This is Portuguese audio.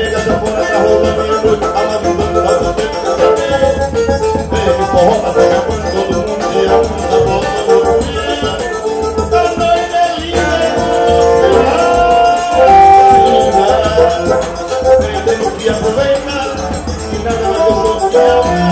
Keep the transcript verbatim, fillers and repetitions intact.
nega sanfona tá rolando e a noite tá lavando, tá no tempo que eu também. Vem de forró, tá acabando, todo mundo se ama, tá voltando o dia. A noite é linda, é linda. Vem, temos que aproveitar, e nada mais gostoso que é